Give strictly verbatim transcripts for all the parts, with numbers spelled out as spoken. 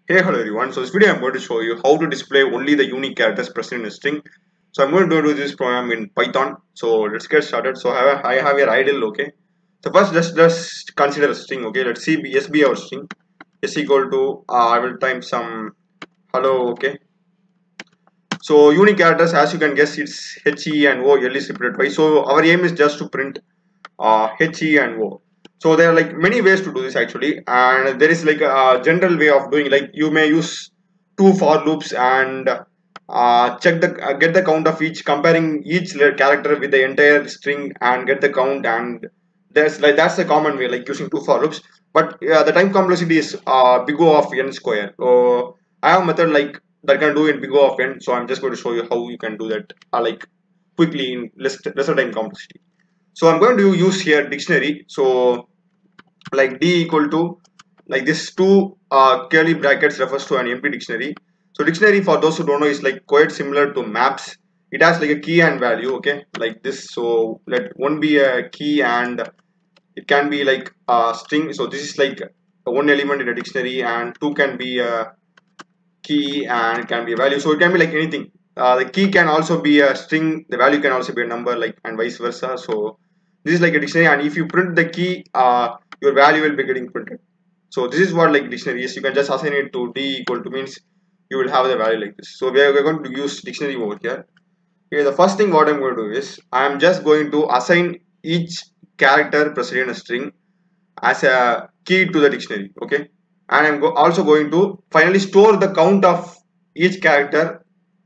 Hey, hello everyone. So this video I'm going to show you how to display only the unique characters present in a string. So I'm going to do this program in Python. So let's get started. So I have, I have your idle, okay. So first just just consider a string, okay. Let's see S be our string. S equal to uh, I will type some hello, okay. So unique characters, as you can guess, it's H E and O, L is separated by. So our aim is just to print uh, H E and O. So there are like many ways to do this actually, and there is like a general way of doing. Like you may use two for loops and uh, check the uh, get the count of each, comparing each character with the entire string and get the count. And there's like that's a common way, like using two for loops. But uh, the time complexity is uh, big O of n square. So I have a method like that can do in big O of n. So I'm just going to show you how you can do that uh, like quickly in less lesser time complexity. So I'm going to use here dictionary. So like D equal to like this two uh, curly brackets refers to an empty dictionary. So dictionary, for those who don't know, is like quite similar to maps. It has like a key and value, okay, like this. So let one be a key and it can be like a string. So this is like one element in a dictionary, and two can be a key and it can be a value. So it can be like anything. Uh, the key can also be a string, the value can also be a number, like, and vice versa. So this is like a dictionary, and if you print the key, uh, your value will be getting printed. So this is what like dictionary is. You can just assign it to D equal to, means you will have the value like this. So we are, we are going to use dictionary over here. Okay, the first thing what I'm going to do is I am just going to assign each character present in a string as a key to the dictionary, okay. And I'm go also going to finally store the count of each character.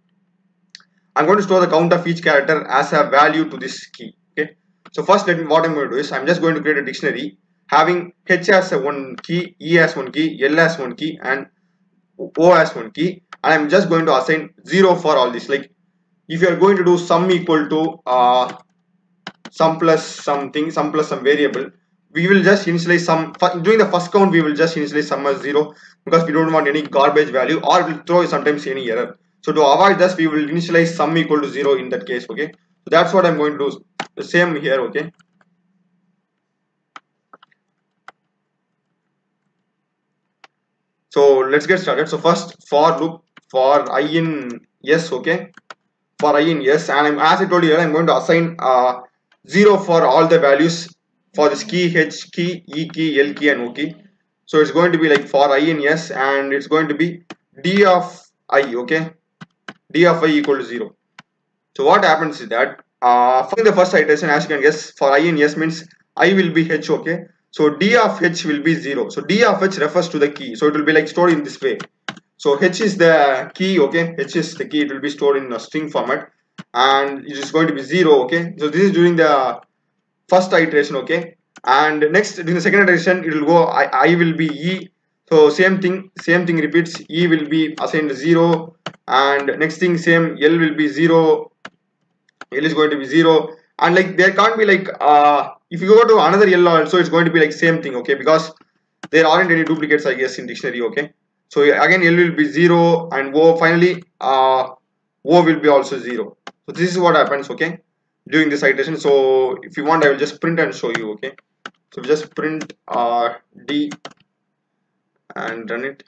I'm going to store the count of each character as a value to this key, okay. So first, let me, what I'm going to do is I'm just going to create a dictionary having H as a one key, E as one key, L as one key, and O as one key, and I'm just going to assign zero for all this. Like if you are going to do sum equal to uh, sum plus something, sum plus some variable, we will just initialize some. During the first count, we will just initialize sum as zero because we don't want any garbage value, or will throw sometimes any error. So to avoid this, we will initialize sum equal to zero in that case, okay. So that's what I'm going to do. The same here, okay. So let's get started. So first, for loop for I in yes, okay. For I in yes, and I'm, as I told you, I'm going to assign uh, zero for all the values for this key, H key, E key, L key, and O key. So it's going to be like for I in yes, and it's going to be D of I, okay. D of I equal to zero. So what happens is that uh, for the first iteration, as you can guess, for I in yes means I will be H, okay. So D of H will be zero. So D of H refers to the key. So it will be like stored in this way. So H is the key, okay. H is the key. It will be stored in a string format, and it is going to be zero, okay. So this is during the first iteration, okay. And next, during the second iteration, it will go I, I will be E. So same thing, same thing repeats. E will be assigned zero, and next thing same, L will be zero. L is going to be zero, and like there can't be like uh if you go to another L also, it's going to be like same thing, okay, because there aren't any duplicates, I guess, in dictionary, okay. So again, L will be zero, and O finally uh O will be also zero. So this is what happens, okay, during this iteration. So if you want, I will just print and show you, okay. So just print uh D and run it.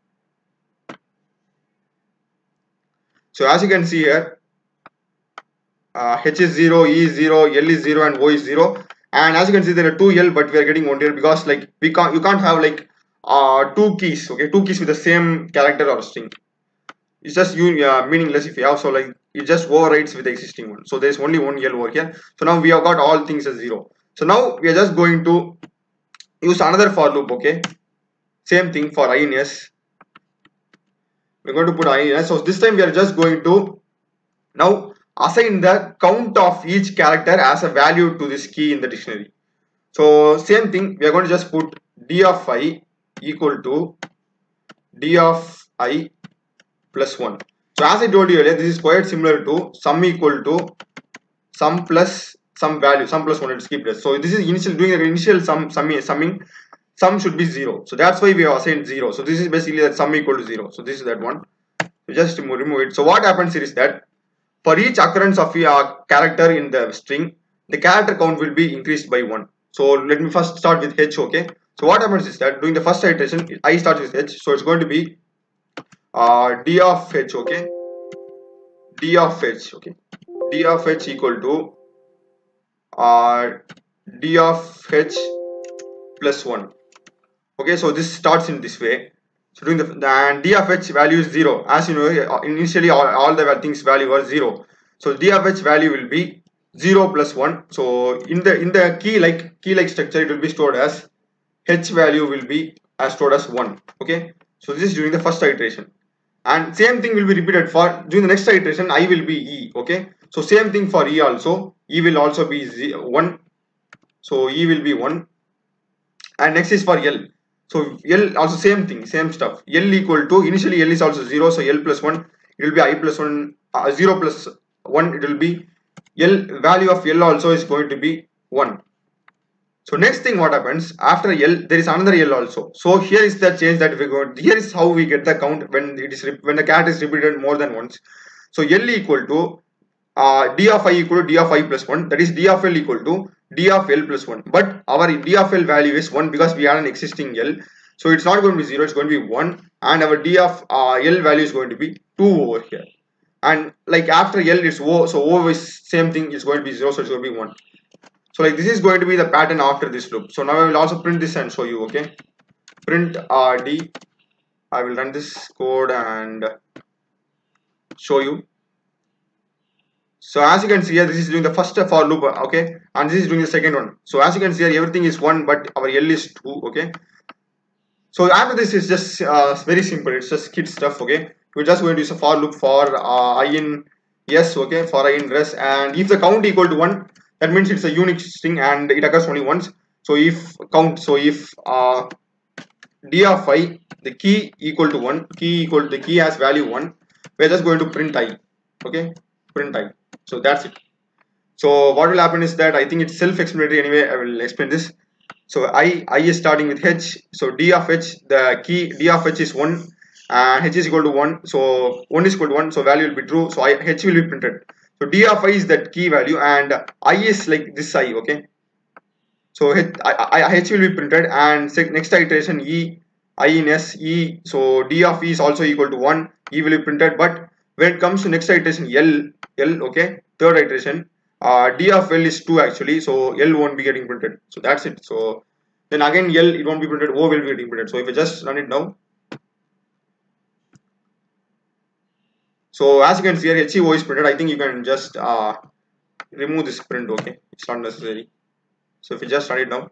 So as you can see here, uh, H is zero, E is zero, L is zero, and O is zero. And as you can see, there are two L, but we are getting one here because like we can't, you can't have like uh two keys, okay, two keys with the same character or string. It's just you uh, meaningless if you have. So like it just overrides with the existing one. So there's only one L over here. So now we have got all things as zero. So now we are just going to use another for loop, okay. Same thing for I in S. We're going to put I in S. So this time we are just going to now assign the count of each character as a value to this key in the dictionary. So same thing, we are going to just put D of I equal to D of I plus one. So as I told you earlier, this is quite similar to sum equal to sum plus some value, sum plus one, it's keep this. So this is initial, doing the initial sum, summing, summing, sum should be zero. So that's why we have assigned zero. So this is basically that sum equal to zero. So this is that one. We just remove, remove it. So what happens here is that for each occurrence of a character in the string, the character count will be increased by one. So let me first start with H, okay. So what happens is that during the first iteration, I start with H. So it's going to be uh, d of h, okay, d of h, okay, d of h equal to uh, d of h plus one. Okay, so this starts in this way. So doing the, the and d of h value is zero. As you know, initially all, all the things value are zero. So d of h value will be zero plus one. So in the in the key like key like structure, it will be stored as h value will be as stored as one. Okay, so this is during the first iteration, and same thing will be repeated for during the next iteration. I will be e. Okay, so same thing for e also. E will also be one. So e will be one, and next is for L. So L also same thing, same stuff. L equal to, initially L is also zero, so L plus one, it will be I plus one, uh, zero plus one, it will be L, value of L also is going to be one. So next thing what happens, after L, there is another L also. So here is the change that we go, here is how we get the count when it is, when the cat is repeated more than once. So L equal to, uh, d of I equal to d of I plus one, that is d of L equal to d of L plus one, but our d of L value is one because we have an existing L, so it's not going to be zero, it's going to be one, and our d of uh, L value is going to be two over here, and like after L it's O, so O is same thing, it's going to be zero, so it's going to be one. So like this is going to be the pattern after this loop. So now I will also print this and show you. Okay, print uh, d, I will run this code and show you. So as you can see here, this is doing the first for loop, okay, and this is doing the second one. So as you can see here, everything is one, but our L is two, okay. So after this is just uh, very simple. It's just kid stuff, okay. We're just going to use a for loop for uh, I in yes, okay, for I in res, and if the count equal to one, that means it's a unique string and it occurs only once. So if count, so if uh, d of I, the key equal to one, key equal to the key has value one, we're just going to print I, okay, print I. So that's it. So what will happen is that I think it's self-explanatory anyway. I will explain this. So I I is starting with h. So d of h, the key d of h is one, and h is equal to one. So one is equal to one. So value will be true. So I, h will be printed. So d of I is that key value, and I is like this I. Okay. So h, I, I, h will be printed, and next iteration e I in s e. So d of e is also equal to one. E will be printed, but when it comes to next iteration l l, okay, third iteration, uh, d of l is two actually, so l won't be getting printed. So that's it. So then again l, it won't be printed, o will be getting printed. So if I just run it now, so as you can see here, h e o is printed. I think you can just uh, remove this print. Okay, it's not necessary. So if you just run it now,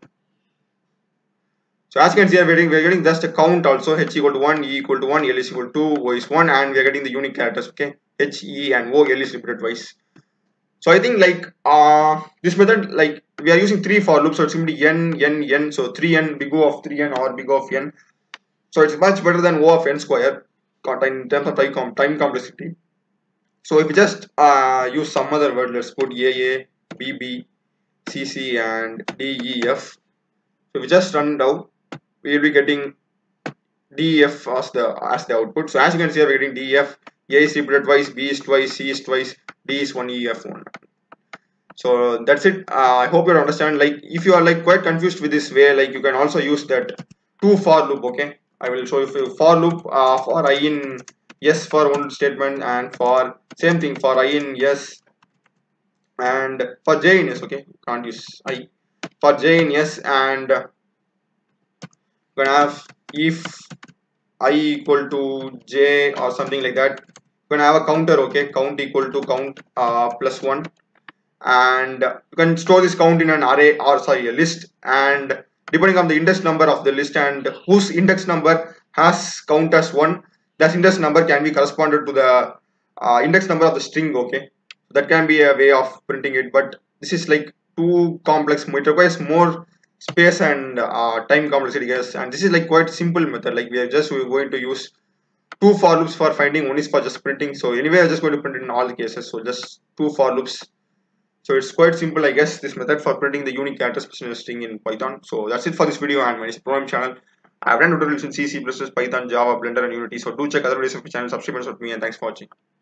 so as you can see, we're getting, we're getting just a count also, h equal to one, e equal to one, l is equal to two, o is one, and we're getting the unique characters, okay, h, e, and o, l is repeated twice. So I think like uh, this method, like we are using three for loops, so it's simply n, n, n, so three n, big O of three n or big O of n. So it's much better than O of n square in terms of time, com time complexity. So if we just uh, use some other word, let's put A A, B B, C C, and D E F. So we just run down, we will be getting D E F as the as the output. So as you can see, we're getting D E F. A is repeated twice, B is twice, C is twice, D is one, E F one. So that's it. Uh, I hope you understand. Like if you are like quite confused with this way, like you can also use that two for loop. Okay, I will show you for loop uh, for I in yes for one statement, and for same thing for I in yes, and for J in yes. Okay, can't use I for J in yes, and uh, you're gonna have if I equal to j or something like that. You can have a counter, okay, count equal to count uh, plus one, and you can store this count in an array, or sorry, a list, and depending on the index number of the list and whose index number has count as one, that index number can be corresponded to the uh, index number of the string. Okay, that can be a way of printing it, but this is like too complex. It requires more space and uh, time complexity, guys, and this is like quite simple method. Like we are just we're going to use two for loops for finding, one is for just printing. So anyway, I'm just going to print it in all the cases, so just two for loops. So it's quite simple, I guess, this method for printing the unique character special string in Python. So that's it for this video, and my program channel. I've done tutorials in C, C++, Python, Java, Blender, and Unity. So do check other videos of my channel, subscribe and support me, and thanks for watching.